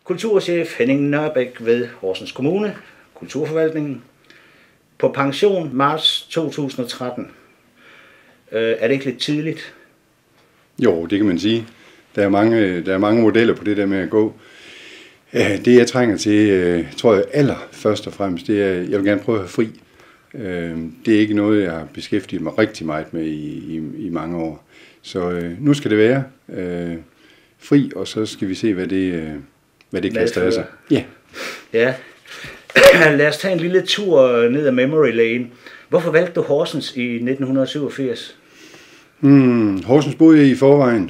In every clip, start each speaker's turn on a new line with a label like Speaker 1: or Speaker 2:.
Speaker 1: Kulturchef Henning Nørbæk ved Horsens Kommune, Kulturforvaltningen. På pension marts 2013. Er det ikke lidt tidligt?
Speaker 2: Jo, det kan man sige. Der er mange modeller på det der med at gå. Det jeg trænger til, tror jeg allerførst og fremmest, det er, jeg vil gerne prøve at have fri. Det er ikke noget, jeg har beskæftiget mig rigtig meget med i mange år. Så nu skal det være fri, og så skal vi se, hvad det kaster af sig.
Speaker 1: Ja. Lad os tage en lille tur ned ad Memory Lane. Hvorfor valgte du Horsens i 1987?
Speaker 2: Horsens boede jeg i forvejen.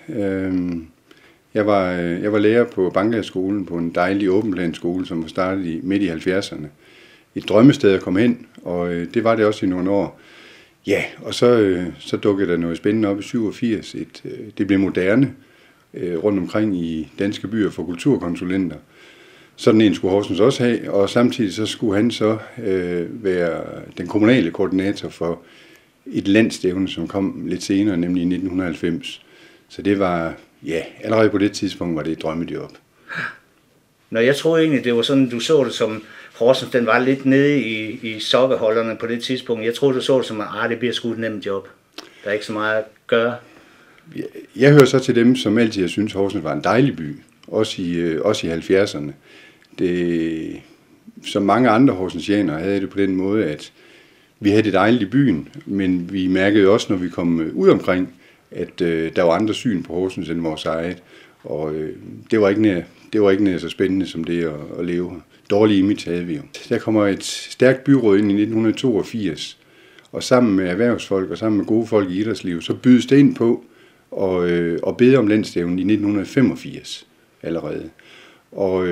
Speaker 2: Jeg var lærer på Banklægerskolen på en dejlig åbenplanskole, som var startet midt i 70'erne. Et drømmested at komme hen, og det var det også i nogle år. Ja, og så dukkede der noget spændende op i 87. Det blev moderne rundt omkring i danske byer for kulturkonsulenter. Sådan en skulle Horsens også have, og samtidig så skulle han så være den kommunale koordinator for et landsstævne, som kom lidt senere, nemlig i 1990. Så det var, allerede på det tidspunkt var det et drømmejob.
Speaker 1: Nå, jeg troede egentlig, det var sådan, du så det som, Horsens, den var lidt nede i sokkeholderne på det tidspunkt. Jeg troede, du så det som, at det bliver sgu et nemt job. Der er ikke så meget at gøre.
Speaker 2: Jeg hører så til dem, som altid har syntes, Horsens var en dejlig by. Også i 70'erne. Som mange andre horsensianere havde det på den måde, at vi havde det dejligt i byen, men vi mærkede også, når vi kom ud omkring, at der var andre syn på Horsens end vores eget. Og det var ikke nær så spændende som det at leve. Dårlig image havde vi jo. Der kommer et stærkt byråd ind i 1982, og sammen med erhvervsfolk og sammen med gode folk i idrætslivet, så bydes det ind på og bede om landsstævnen i 1985 allerede. Og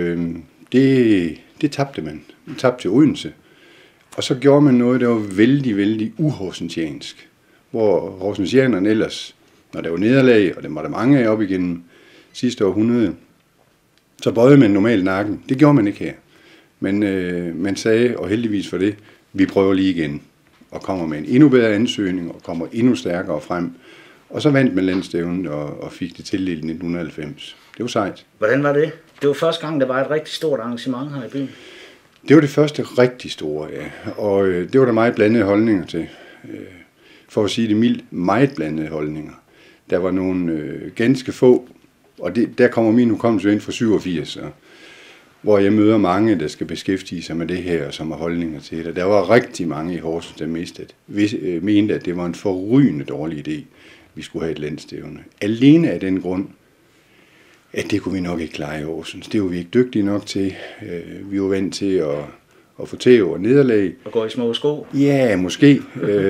Speaker 2: det tabte man. Man tabte til Odense. Og så gjorde man noget, der var vældig, vældig uhorsensiansk. Hvor horsensianerne ellers, når der var nederlag, og dem var der mange af op igennem sidste århundrede, så bøjede man normalt nakken. Det gjorde man ikke her. Men man sagde, og heldigvis for det, vi prøver lige igen. Og kommer med en endnu bedre ansøgning, og kommer endnu stærkere frem. Og så vandt man landsstævnet og fik det tildelt i 1990. Det var sejt.
Speaker 1: Hvordan var det? Det var første gang, der var et rigtig stort arrangement her i byen.
Speaker 2: Det var det første rigtig store, ja. Og det var der meget blandede holdninger til. For at sige det mildt, meget blandede holdninger. Der var nogle ganske få, og der kommer min hukommelse ind fra 87, hvor jeg møder mange, der skal beskæftige sig med det her, som har holdninger til det. Der var rigtig mange i Horsens, der mente, at det var en forrygende dårlig idé, vi skulle have et landsstævne. Alene af den grund, at det kunne vi nok ikke klare i Horsens. Det var vi ikke dygtige nok til. Vi var vant til at få tæv og nederlag.
Speaker 1: Og gå i små sko?
Speaker 2: Ja, måske.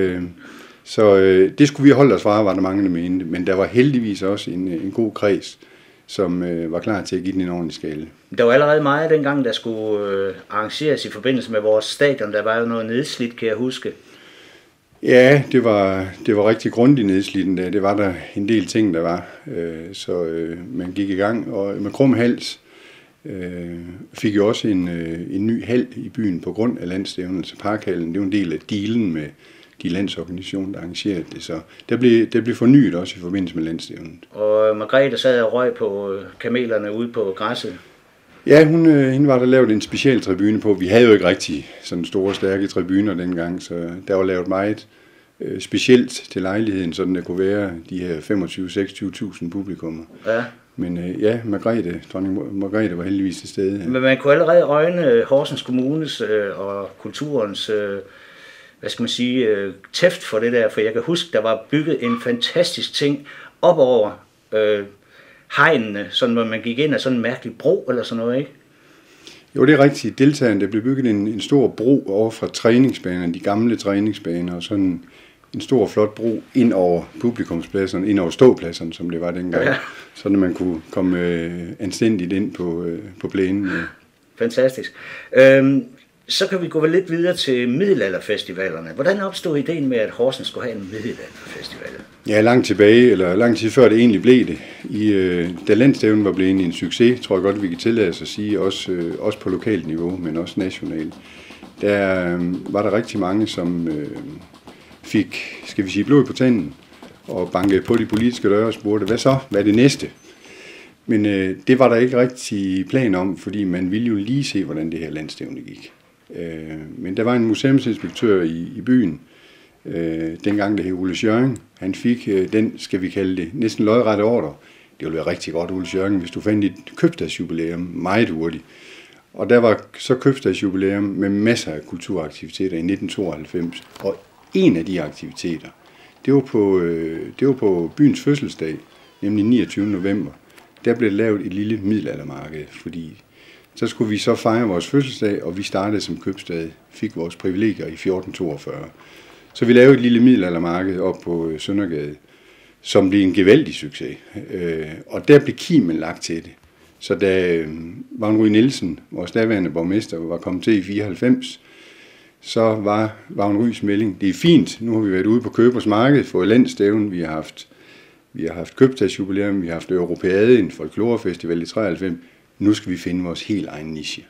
Speaker 2: Så det skulle vi holde os fra, var der mange, der mente. Men der var heldigvis også en god kreds, som var klar til at give den en ordentlig skala.
Speaker 1: Der var allerede meget dengang, der skulle arrangeres i forbindelse med vores stadion. Der var jo noget nedslidt, kan jeg huske.
Speaker 2: Ja, det var rigtig grundigt nedslidten der. Det var der en del ting, der var. Så man gik i gang, og med krum hals fik jo også en ny hal i byen på grund af landsstævnet. Altså Parkhallen, det var en del af dealen med de landsorganisationer, der arrangerede det. Så der blev fornyet også i forbindelse med landsstævnet.
Speaker 1: Og Margrethe sad og røg på kamelerne ude på græsset.
Speaker 2: Ja, hende var der lavet en speciel tribune på. Vi havde jo ikke rigtig sådan store, stærke tribuner dengang, så der var lavet meget specielt til lejligheden, sådan der kunne være de her 25-26.000 publikummer.
Speaker 1: Ja.
Speaker 2: Men dronning Margrethe var heldigvis til stede. Ja.
Speaker 1: Men man kunne allerede øjne Horsens Kommunes og kulturens tæft for det der, for jeg kan huske, der var bygget en fantastisk ting op over hegnene, sådan hvor man gik ind af sådan en mærkelig bro eller sådan noget, ikke?
Speaker 2: Jo, det er rigtigt. Deltagerne, der blev bygget en stor bro over fra træningsbanerne, de gamle træningsbaner, og sådan en stor, flot bro ind over publikumspladserne, ind over ståpladserne, som det var dengang, ja. Sådan at man kunne komme anstændigt ind på plænen. Ja.
Speaker 1: Fantastisk. Så kan vi gå lidt videre til middelalderfestivalerne. Hvordan opstod ideen med, at Horsens skulle have en middelalderfestival?
Speaker 2: Ja, langt tilbage, eller lang tid før det egentlig blev det. Da landstævnen var blevet en succes, tror jeg godt, vi kan tillade os at sige, også på lokalt niveau, men også nationalt. Der var der rigtig mange, som fik, blod på tanden, og bankede på de politiske døre og spurgte, hvad så? Hvad er det næste? Men det var der ikke rigtig plan om, fordi man ville jo lige se, hvordan det her landstævne gik. Men der var en museumsinspektør i byen, dengang det hed Ole Schjørring. Han fik den, skal vi kalde det, næsten lodrette ordre. Det ville være rigtig godt, Ole Schjørring, hvis du fandt et købstadsjubilæum meget hurtigt. Og der var så købstadsjubilæum med masser af kulturaktiviteter i 1992. Og en af de aktiviteter, det var på byens fødselsdag, nemlig 29. november. Der blev lavet et lille middelaldermarked, fordi så skulle vi så fejre vores fødselsdag, og vi startede som købstad, fik vores privilegier i 1442. Så vi lavede et lille middelaldermarked op på Søndergade, som blev en gevaldig succes. Og der blev kimen lagt til det. Så da Vagn Ry Nielsen, vores daværende borgmester, var kommet til i 94, så var Vagn Rys melding, det er fint, nu har vi været ude på Købers Marked, fået landsstævnen, vi har haft købstadsjubilæum, vi har haft Europeade, en folklorefestival i 93, nu skal vi finde vores helt egen niche.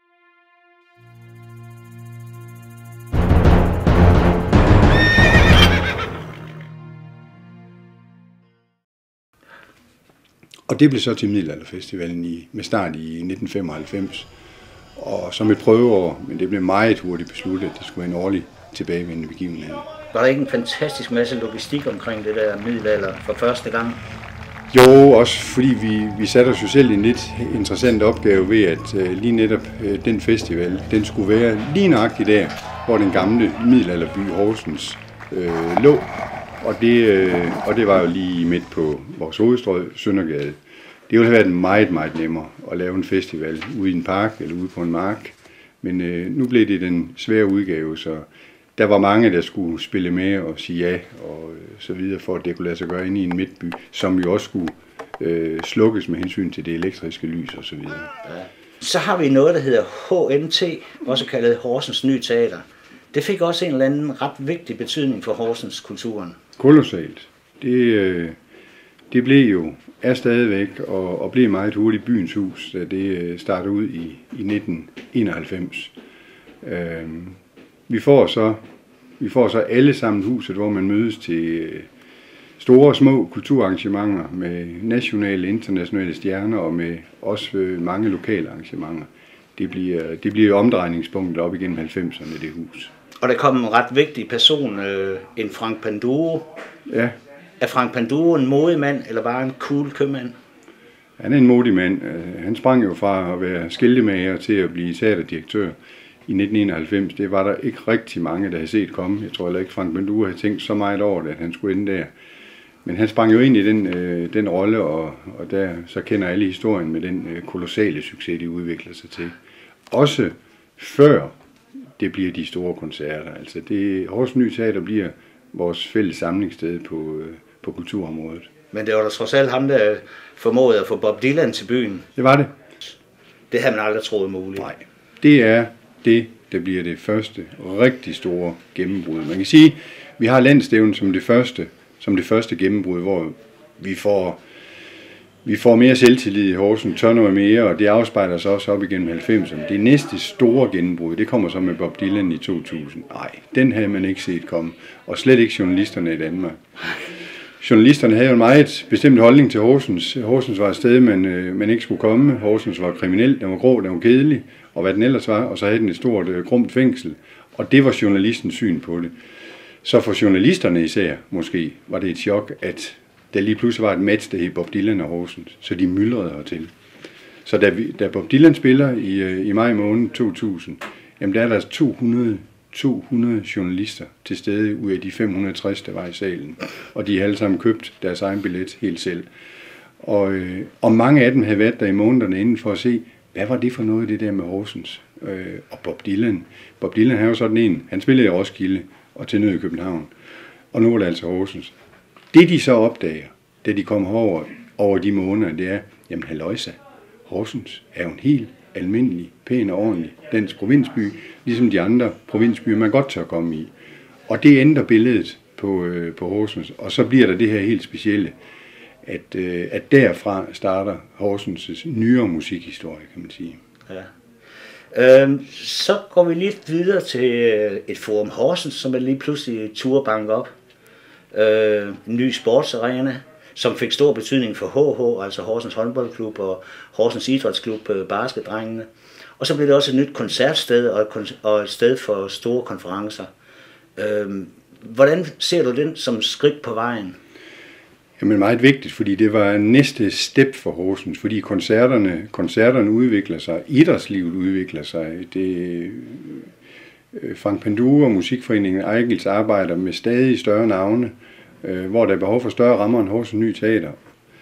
Speaker 2: Og det blev så til Middelalderfestivalen med start i 1995, og som et prøveår, men det blev meget hurtigt besluttet, at det skulle være en årlig tilbagevendende begivenhed.
Speaker 1: Var der ikke en fantastisk masse logistik omkring det der middelalder for første gang?
Speaker 2: Jo, også fordi vi satte os jo selv en lidt interessant opgave ved, at lige netop den festival, den skulle være lige nøjagtigt der, hvor den gamle middelalderby Horsens lå. Og det var jo lige midt på vores hovedstrøg, Søndergade. Det ville have været meget, meget nemmere at lave en festival ude i en park eller ude på en mark. Men nu blev det den svære udgave, så der var mange, der skulle spille med og sige ja og så videre, for at det kunne lade sig gøre inde i en midtby, som jo også skulle slukkes med hensyn til det elektriske lys og så videre.
Speaker 1: Ja. Så har vi noget, der hedder HNT, også kaldet Horsens Nye Teater. Det fik også en eller anden ret vigtig betydning for Horsens kulturen.
Speaker 2: Kolossalt. Det blev jo, er stadigvæk og blev meget hurtigt byens hus, da det startede ud i 1991. Vi får så alle sammen huset, hvor man mødes til store og små kulturarrangementer med nationale og internationale stjerner og med også mange lokale arrangementer. Det bliver omdrejningspunktet op igennem 90'erne, det hus.
Speaker 1: Og der kom en ret vigtig person, en Frank Panduro.
Speaker 2: Ja.
Speaker 1: Er Frank Panduro en modig mand, eller bare en cool købmand?
Speaker 2: Han er en modig mand. Han sprang jo fra at være skiltemager til at blive teaterdirektør i 1991. Det var der ikke rigtig mange, der havde set komme. Jeg tror heller ikke, Frank Panduro havde tænkt så meget over det, at han skulle ende der. Men han sprang jo ind i den rolle, og der så kender alle historien med den kolossale succes, de udvikler sig til. Også før det bliver de store koncerter. Altså Horsens Nye Teater bliver vores fælles samlingssted på kulturområdet. Men
Speaker 1: det var da trods alt ham, der formåede at få Bob Dylan til byen.
Speaker 2: Det var det.
Speaker 1: Det havde man aldrig troet muligt.
Speaker 2: Nej, det er det, der bliver det første rigtig store gennembrud. Man kan sige, vi har landsstævnen som det første gennembrud, hvor vi får mere selvtillid i Horsens, tør noget mere, og det afspejler sig også op igennem 90'erne. Det næste store gennembrud, det kommer så med Bob Dylan i 2000. Nej, den havde man ikke set komme, og slet ikke journalisterne i Danmark. Journalisterne havde jo en meget bestemt holdning til Horsens. Horsens var et sted, man ikke skulle komme. Horsens var kriminel, den var grå, den var kedelig, og hvad den ellers var, og så havde den et stort grumt fængsel. Og det var journalistens syn på det. Så for journalisterne især, måske, var det et chok, at der lige pludselig var et match, der hed Bob Dylan og Horsens, så de myldrede hertil. Så da Bob Dylan spiller i maj måned 2000, jamen der er der 200 journalister til stede ud af de 560, der var i salen. Og de har alle sammen købt deres egen billet helt selv. Og mange af dem havde været der i månederne inden for at se, hvad var det for noget, det der med Horsens? Og Bob Dylan. Bob Dylan er jo sådan en, han spillede i Roskilde og til nede i København. Og nu er det altså Horsens. Det de så opdager, da de kommer over de måneder, det er, jamen halløjsa, Horsens er jo en helt almindelig, pæn og ordentlig dansk provinsby, ligesom de andre provinsbyer, man godt tør komme i. Og det ændrer billedet på Horsens, og så bliver der det her helt specielle, at derfra starter Horsens' nyere musikhistorie, kan man sige.
Speaker 1: Ja. Så går vi lidt videre til et forum Horsens, som er lige pludselig turbank op. En ny sportsarena. som fik stor betydning for HH, altså Horsens Håndboldklub og Horsens Idrætsklub, baskedrengene. Og så blev det også et nyt koncertsted og et sted for store konferencer. Hvordan ser du den som skridt på vejen?
Speaker 2: Jamen meget vigtigt, fordi det var næste step for Horsens, fordi koncerterne udvikler sig, idrætslivet udvikler sig. Frank Panduro og Musikforeningen Eigils arbejder med stadig større navne, hvor der er behov for større rammer end Horsens Nye Teater.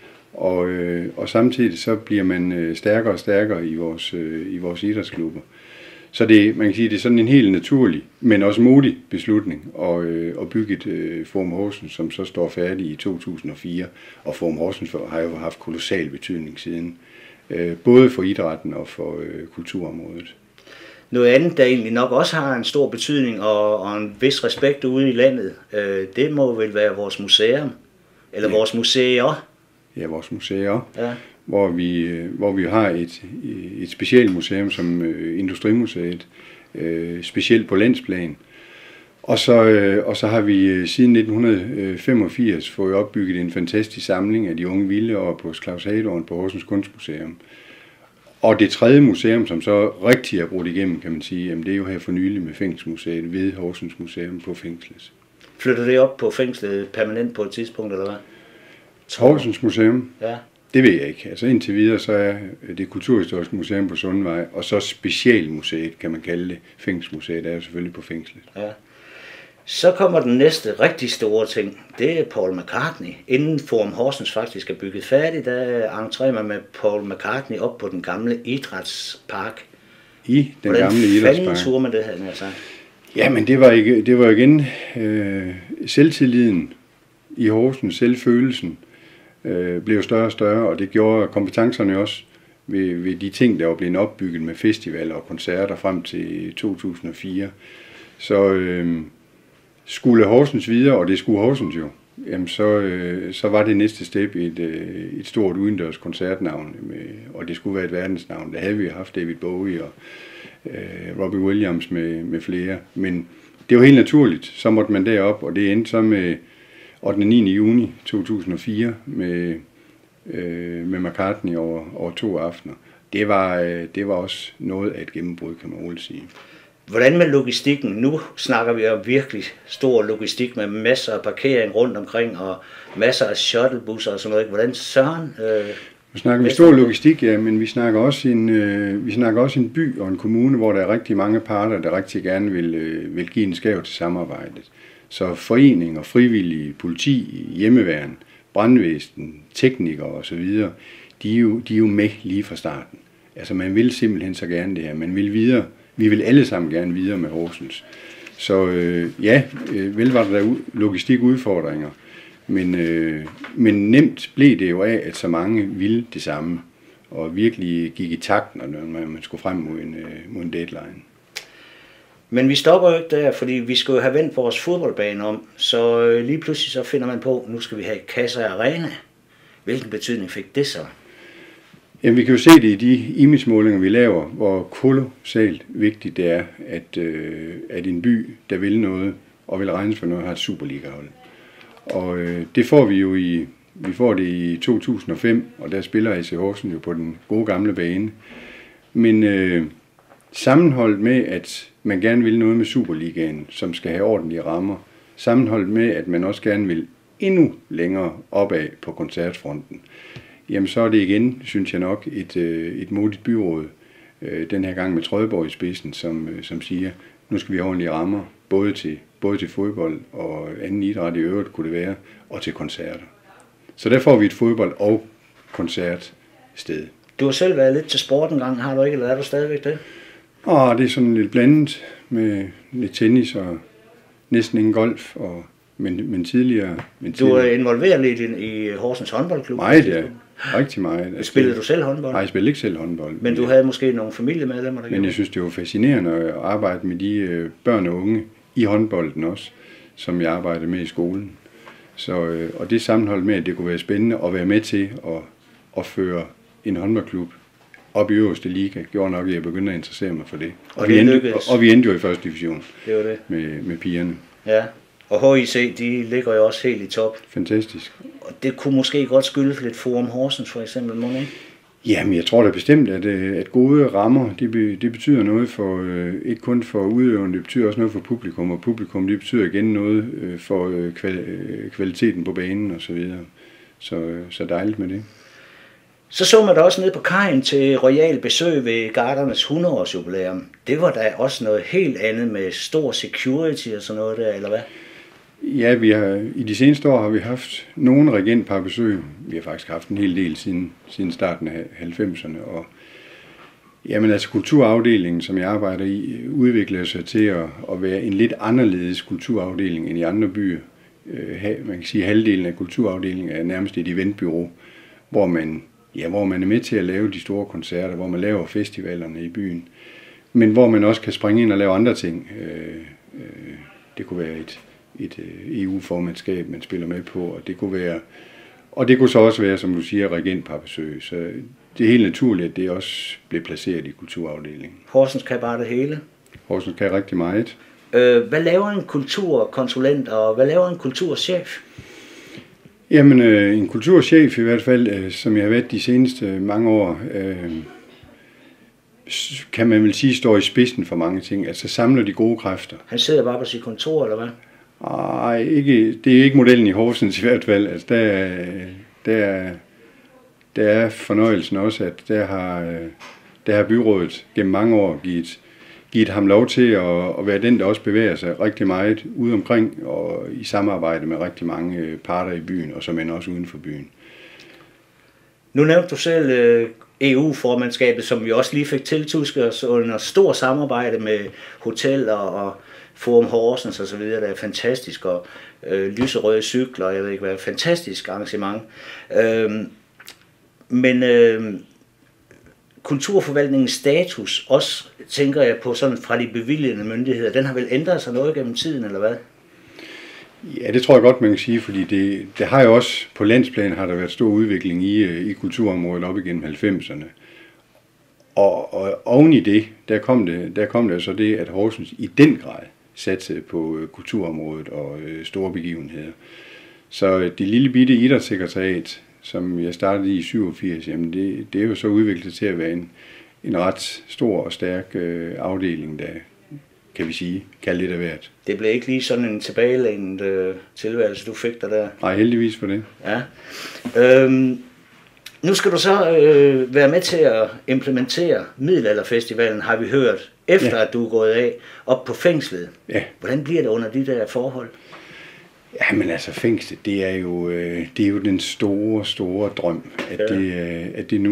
Speaker 2: Og samtidig så bliver man stærkere og stærkere i vores idrætsklubber. Så man kan sige, det er sådan en helt naturlig, men også modig beslutning at bygge et Forum Horsens, som så står færdig i 2004. Og Forum Horsens har jo haft kolossal betydning siden, både for idrætten og for kulturområdet.
Speaker 1: Noget andet, der egentlig nok også har en stor betydning og en vis respekt ude i landet, det må vel være vores museum, eller vores museer.
Speaker 2: Ja, vores museer,
Speaker 1: ja.
Speaker 2: Hvor vi har et specielt museum som Industrimuseet, specielt på landsplan. Og så har vi siden 1985 fået opbygget en fantastisk samling af de unge vilde og på Claus Hagedorn på Horsens Kunstmuseum. Og det tredje museum, som så rigtig er brudt igennem, kan man sige, jamen det er jo her for nylig med Fængselsmuseet ved Horsens Museum på Fængslet.
Speaker 1: Flytter det op på fængslet permanent på et tidspunkt, eller hvad?
Speaker 2: Horsens Museum?
Speaker 1: Ja.
Speaker 2: Det ved jeg ikke. Altså indtil videre, så er det Kulturhistoriske Museum på Sundvej, og så Specialmuseet, kan man kalde det. Fængselsmuseet er jo selvfølgelig på Fængslet.
Speaker 1: Ja. Så kommer den næste rigtig store ting. Det er Paul McCartney. Inden Forum Horsens faktisk er bygget færdigt, der entrerer man med Paul McCartney op på den gamle idrætspark.
Speaker 2: I den gamle idrætspark.
Speaker 1: Hvordan fanden turde man det, havde jeg sagt?
Speaker 2: Jamen, det var igen selvtilliden i Horsens, selvfølelsen blev større og større, og det gjorde kompetencerne også ved de ting, der var blevet opbygget med festivaler og koncerter frem til 2004. Så skulle Horsens videre, og det skulle Horsens jo, jamen så var det næste step et stort udendørs koncertnavn, og det skulle være et verdensnavn. Der havde vi haft David Bowie og Robbie Williams med flere, men det var helt naturligt, så måtte man derop, og det endte så med 8. og 9. juni 2004 med McCartney over 2 aftener. Det var også noget af et gennembrud, kan man roligt sige.
Speaker 1: Hvordan med logistikken? Nu snakker vi om virkelig stor logistik med masser af parkering rundt omkring og masser af shuttlebusser og sådan noget. Hvordan søren?
Speaker 2: Vi snakker med stor logistik, ja, men vi snakker også en by og en kommune, hvor der er rigtig mange parter, der rigtig gerne vil give en skæv til samarbejdet. Så foreninger, frivillige, politi, hjemmeværn, brandvæsen, teknikere osv., de er jo med lige fra starten. Altså man vil simpelthen så gerne det her, man vil videre. Vi vil alle sammen gerne videre med Horsens. Så vel var der logistikudfordringer, men nemt blev det jo af, at så mange ville det samme, og virkelig gik i takt, når man skulle frem mod en deadline.
Speaker 1: Men vi stopper jo ikke der, fordi vi skal jo have vendt vores fodboldbane om, så lige pludselig så finder man på, nu skal vi have Kasse Arena. Hvilken betydning fik det så?
Speaker 2: Jamen, vi kan jo se det i de image-målinger, vi laver, hvor kolossalt vigtigt det er, at en by, der vil noget og vil regnes for noget, har et Superliga-hold. Og det får vi jo vi får det i 2005, og der spiller AC Horsens jo på den gode gamle bane. Men sammenholdt med, at man gerne vil noget med Superligaen, som skal have ordentlige rammer, sammenholdt med, at man også gerne vil endnu længere opad på koncertfronten, jamen så er det igen, synes jeg nok, et modigt byråd, den her gang med Trøjborg i spidsen, som siger, nu skal vi have ordentlige rammer, både til fodbold og anden idræt i øvrigt kunne det være, og til koncerter. Så der får vi et fodbold- og koncertsted. Du
Speaker 1: har selv været lidt til sport en gang, har du ikke, eller er du stadigvæk det?
Speaker 2: Det er sådan lidt blandet med lidt tennis og næsten ingen golf, men tidligere.
Speaker 1: Du er involveret lidt i Horsens håndboldklub?
Speaker 2: Meget, ja. Rigtig meget.
Speaker 1: Spillede du selv håndbold?
Speaker 2: Nej, jeg spillede ikke selv håndbold.
Speaker 1: Men du havde måske nogle familiemedlemmer, der
Speaker 2: Men jeg synes, det var fascinerende at arbejde med de børn og unge i håndbolden også, som jeg arbejdede med i skolen. Så, og det sammenhold med, at det kunne være spændende at være med til at føre en håndboldklub op i øverste liga, gjorde nok, at jeg begyndte at interessere mig for det. Og vi endte jo i første division.
Speaker 1: Det var det.
Speaker 2: Med pigerne.
Speaker 1: Ja, og HIC, de ligger jo også helt i top.
Speaker 2: Fantastisk.
Speaker 1: Og det kunne måske godt skyldes lidt Forum Horsens for eksempel, må ikke?
Speaker 2: Jamen, jeg tror da bestemt, at gode rammer, det betyder noget for, ikke kun for udøverne, det betyder også noget for publikum, og publikum, det betyder igen noget for kvaliteten på banen og så videre. Så dejligt med det.
Speaker 1: Så man da også ned på kajen til royal besøg ved Gardernes 100-års jubilæum. Det var da også noget helt andet med stor security og sådan noget der, eller hvad?
Speaker 2: Ja, i de seneste år har vi haft nogle regentpar besøg. Vi har faktisk haft en hel del siden starten af 90'erne. Og jamen altså kulturafdelingen, som jeg arbejder i, udvikler sig til at være en lidt anderledes kulturafdeling end i andre byer. Man kan sige, at halvdelen af kulturafdelingen er nærmest et eventbureau, hvor man er med til at lave de store koncerter, hvor man laver festivalerne i byen, men hvor man også kan springe ind og lave andre ting. Det kunne være et EU-formandskab, man spiller med på, og det kunne så også være, som du siger, regentparbesøg. Så det er helt naturligt, at det også bliver placeret i kulturafdelingen.
Speaker 1: Horsens kan bare det hele.
Speaker 2: Horsens kan rigtig meget.
Speaker 1: Hvad laver en kulturkonsulent, og hvad laver en kulturchef?
Speaker 2: Jamen, en kulturchef i hvert fald, som jeg har været de seneste mange år, kan man vel sige, står i spidsen for mange ting. Altså samler de gode kræfter.
Speaker 1: Han sidder bare på sit kontor, eller hvad?
Speaker 2: Nej, det er ikke modellen i Horsens i hvert fald. Altså, der er fornøjelsen også, at der har byrådet gennem mange år givet ham lov til at være den, der også bevæger sig rigtig meget ude omkring og i samarbejde med rigtig mange parter i byen, og som end også uden for byen.
Speaker 1: Nu nævnte du selv EU-formandskabet, som vi også lige fik tiltusket os under stor samarbejde med hoteller og Forum Horsens og så videre, der er fantastisk, og lyserøde cykler, jeg ved ikke hvad, fantastisk arrangement. Men kulturforvaltningens status, også tænker jeg på sådan fra de bevilgende myndigheder, den har vel ændret sig noget gennem tiden, eller hvad?
Speaker 2: Ja, det tror jeg godt, man kan sige, fordi det har jo også, på landsplan har der været stor udvikling i kulturområdet op igennem 90'erne. Og oven i det, der kom det så det, at Horsens i den grad satte på kulturområdet og store begivenheder. Så det lille bitte idrætssekretariat, som jeg startede i 87, jamen det er jo så udviklet til at være en ret stor og stærk afdeling, der kan vi sige, kan lidt af hvert.
Speaker 1: Det blev ikke lige sådan en tilbagelænet tilværelse, du fik der?
Speaker 2: Nej, heldigvis for det.
Speaker 1: Ja. Nu skal du så være med til at implementere Middelalderfestivalen, har vi hørt, efter at du er gået af, op på fængslet. Ja. Hvordan bliver det under de der forhold?
Speaker 2: Jamen altså, fængslet, det er jo den store drøm, at det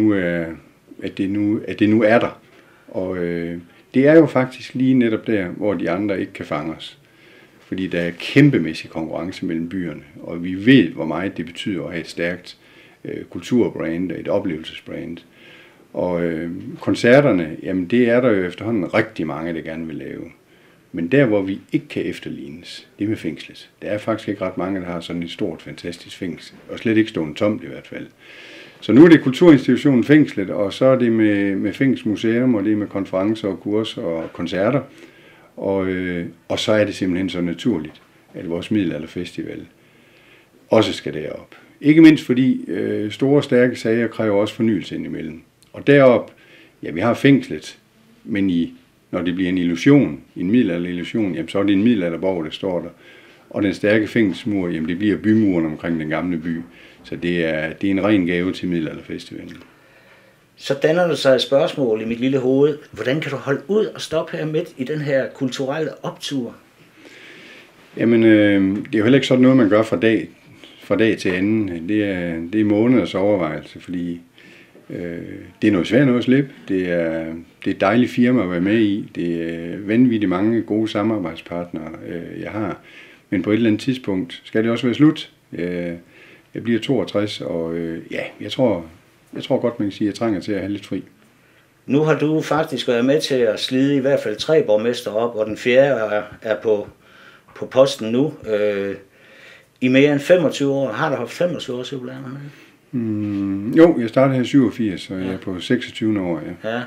Speaker 2: nu er der. Og det er jo faktisk lige netop der, hvor de andre ikke kan fange os. Fordi der er kæmpemæssig konkurrence mellem byerne, og vi ved, hvor meget det betyder at have et stærkt kulturbrand, et oplevelsesbrand. Og koncerterne, jamen det er der jo efterhånden rigtig mange, der gerne vil lave. Men der, hvor vi ikke kan efterlignes, det er med fængslet. Der er faktisk ikke ret mange, der har sådan et stort, fantastisk fængsel, og slet ikke stående tomt i hvert fald. Så nu er det kulturinstitutionen Fængslet, og så er det med Fængselsmuseum, og det er med konferencer og kurser og koncerter. Og så er det simpelthen så naturligt, at vores Middelalderfestival også skal derop. Ikke mindst fordi store, stærke sager kræver også fornyelse indimellem. Og derop, ja, vi har Fængslet, men når det bliver en illusion, en middelalderillusion, jamen så er det en middelalderborg, der står der. Og den stærke fængselsmur, jamen det bliver bymuren omkring den gamle by. Så det er en ren gave til Middelalderfestivalen. Så
Speaker 1: danner der sig et spørgsmål i mit lille hoved. Hvordan kan du holde ud og stoppe her midt i den her kulturelle optur?
Speaker 2: Jamen, det er jo heller ikke sådan noget, man gør fra dag til anden. Det er måneders overvejelse, fordi det er noget svært noget at slippe. Det er et dejligt firma at være med i. Det er vanvittigt mange gode samarbejdspartnere, jeg har. Men på et eller andet tidspunkt skal det også være slut. Jeg bliver 62, og jeg tror godt, man kan sige, at jeg trænger til at have lidt fri.
Speaker 1: Nu har du faktisk været med til at slide i hvert fald 3 borgmester op, og den 4. er på posten nu. I mere end 25 år. Har du haft 25 års jubilæum?
Speaker 2: Jo, jeg startede her i 87, så jeg er på 26 år.
Speaker 1: Ja.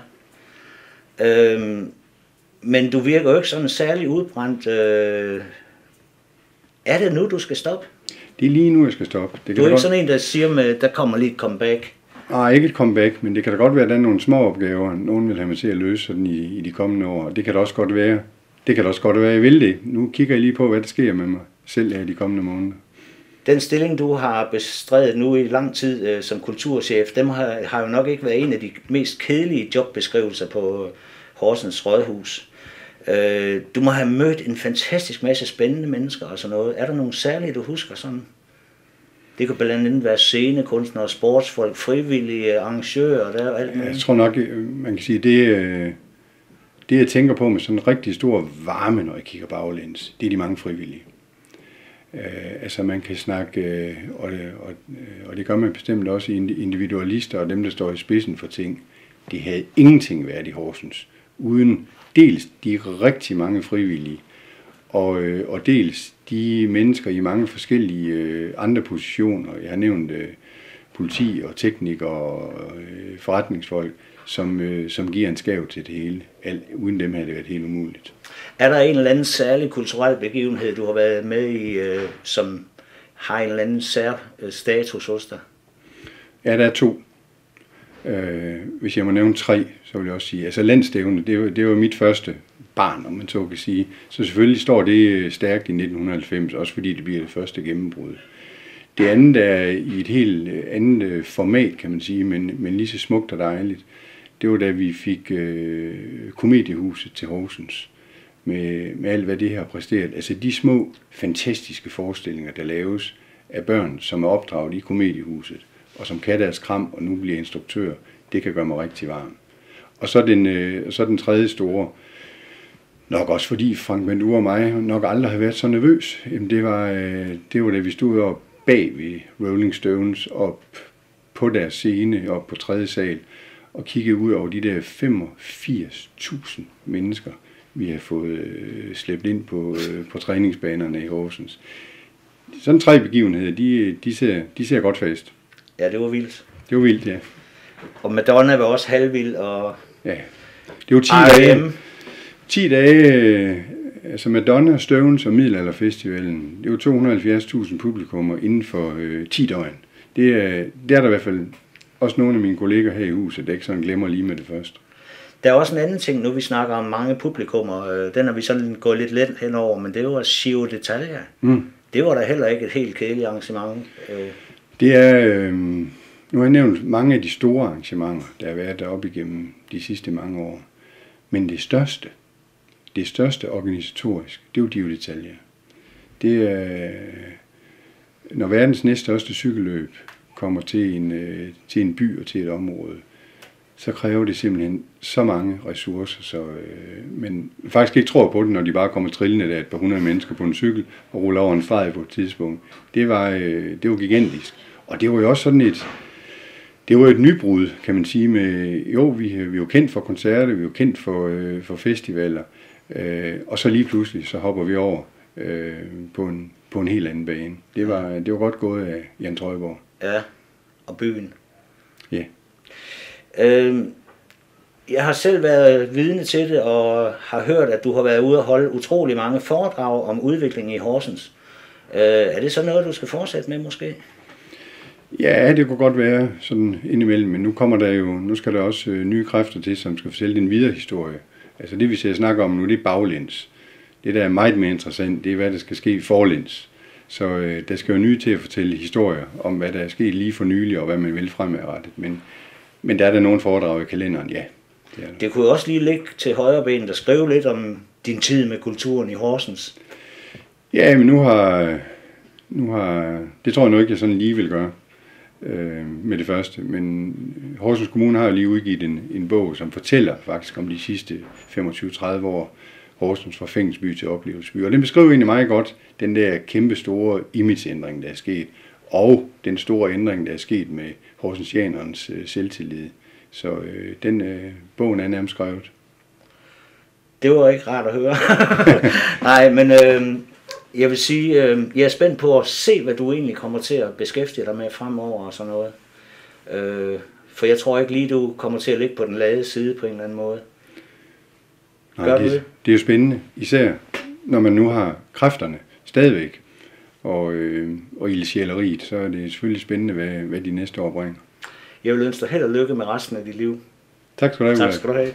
Speaker 1: Men du virker jo ikke sådan særlig udbrændt. Er det nu, du skal stoppe?
Speaker 2: Det er lige nu, jeg skal stoppe. Det
Speaker 1: du er ikke sådan en, der siger, der kommer lige et comeback?
Speaker 2: Nej, ikke et comeback, men det kan da godt være, at der er nogle små opgaver, nogen vil have mig til at løse sådan i de kommende år. Det kan da også godt være. Det kan da også godt være, at jeg vil det. Nu kigger jeg lige på, hvad der sker med mig selv her de kommende måneder.
Speaker 1: Den stilling, du har bestrædet nu i lang tid som kulturchef, dem har jo nok ikke været en af de mest kedelige jobbeskrivelser på Horsens Rådhus. Du må have mødt en fantastisk masse spændende mennesker og sådan noget. Er der nogle særlige, du husker sådan? Det kan blandt andet være scenekunstnere, sportsfolk, frivillige, arrangører, der og alt muligt.
Speaker 2: Jeg tror nok, man kan sige, det jeg tænker på med sådan en rigtig stor varme, når jeg kigger baglæns, det er de mange frivillige. Altså man kan snakke, og det gør man bestemt også, individualister og dem, der står i spidsen for ting. De havde ingenting været i Horsens, uden dels de rigtig mange frivillige, og dels de mennesker i mange forskellige andre positioner. Jeg har nævnt politi og teknikere og forretningsfolk, som giver en skæv til det hele. Uden dem havde det været helt umuligt.
Speaker 1: Er der en eller anden særlig kulturel begivenhed, du har været med i, som har en eller anden status hos dig?
Speaker 2: Ja, der er 2. Hvis jeg må nævne 3, så vil jeg også sige, altså Landsstævnet, det var mit første barn, om man så kan sige. Så selvfølgelig står det stærkt i 1990, også fordi det bliver det første gennembrud. Det andet er i et helt andet format, kan man sige, men lige så smukt og dejligt. Det var da vi fik Komediehuset til Horsens, med alt hvad det har præsteret. Altså de små, fantastiske forestillinger, der laves af børn, som er opdraget i Komediehuset, og som kan deres kram og nu bliver instruktør, det kan gøre mig rigtig varm. Og så den tredje store, nok også fordi Frank Vendur og mig nok aldrig har været så nervøs. Jamen det var da vi stod op bag ved Rolling Stones, op på deres scene, op på 3. sal, og kiggede ud over de der 85.000 mennesker, vi har fået slæbt ind på træningsbanerne i Horsens. Sådan 3 begivenheder, de ser godt fast.
Speaker 1: Ja, det var vildt.
Speaker 2: Det var vildt, ja.
Speaker 1: Og Madonna var også halvvild, og...
Speaker 2: Ja, det var 10 dage. 10 dage, altså Madonna, Stones og Middelalderfestivalen, det var 270.000 publikummer inden for 10 døgn. Det er der i hvert fald også nogle af mine kolleger her i huset, der ikke sådan glemmer lige med det første.
Speaker 1: Der er også en anden ting, nu vi snakker om mange publikummer, den har vi sådan gået lidt let henover, men det var Giro d'Italia. Det var da heller ikke et helt kedeligt arrangement.
Speaker 2: Det er, nu har jeg nævnt mange af de store arrangementer, der har været deroppe igennem de sidste mange år, men det største organisatorisk, det er jo Giro d'Italia. Det er, når verdens næststørste cykelløb kommer til en by og til et område, så kræver det simpelthen så mange ressourcer, så men faktisk ikke tror på det, når de bare kommer trillende der et par 100 mennesker på en cykel og ruller over en streg på et tidspunkt. Det var gigantisk. Og det var jo også sådan et nybrud, kan man sige, med, jo, vi er jo kendt for koncerter, vi er jo kendt for festivaler, og så lige pludselig, så hopper vi over på en helt anden bane. Det var godt gået af Jan Trøjborg.
Speaker 1: Ja, og byen.
Speaker 2: Ja.
Speaker 1: Jeg har selv været vidne til det, og har hørt, at du har været ude og holde utrolig mange foredrag om udviklingen i Horsens. Er det så noget, du skal fortsætte med måske?
Speaker 2: Ja, det kunne godt være sådan indimellem, men nu skal der også nye kræfter til, som skal fortælle den videre historie. Altså det, vi ser snakke om nu, det er baglæns. Det, der er meget mere interessant, det er, hvad der skal ske forlæns. Så der skal jo nye til at fortælle historier om, hvad der er sket lige for nylig, og hvad man vil fremadrettet. Men der er der nogle foredrag i kalenderen, ja.
Speaker 1: Det kunne også lige ligge til højre benet og skrive lidt om din tid med kulturen i Horsens.
Speaker 2: Ja, men nu har det tror jeg nok ikke, jeg sådan lige vil gøre med det første. Men Horsens Kommune har jo lige udgivet en bog, som fortæller faktisk om de sidste 25-30 år Horsens fra fængselsby til oplevelsesby. Og den beskriver egentlig meget godt den der kæmpe store imageændring, der er sket, og den store ændring, der er sket med horsensianernes selvtillid. Så bogen er nærmest skrevet.
Speaker 1: Det var ikke rart at høre. Nej, men jeg vil sige, jeg er spændt på at se, hvad du egentlig kommer til at beskæftige dig med fremover og sådan noget. For jeg tror ikke lige, du kommer til at ligge på den lade side på en eller anden måde.
Speaker 2: Nej, det er jo spændende, især når man nu har kræfterne stadigvæk. og ildsjæleriet, så er det selvfølgelig spændende, hvad de næste år bringer.
Speaker 1: Jeg vil ønske dig held og lykke med resten af dit liv.
Speaker 2: Tak skal du have.
Speaker 1: Tak skal du have.